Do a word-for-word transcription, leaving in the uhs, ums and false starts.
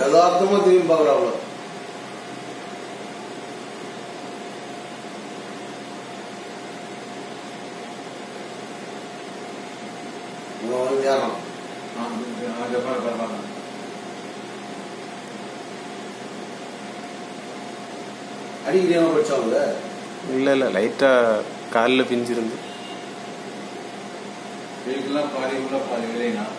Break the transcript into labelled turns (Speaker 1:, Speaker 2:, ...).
Speaker 1: யதார்த்தமா திரும்பி பாக்குறாப்ல. யாரும் அடிக்கிறேன் படிச்சாங்க.
Speaker 2: இல்ல இல்ல லைட்டா காலில் பிஞ்சிருந்து
Speaker 3: பாதி உள்ள பாதி விளையினா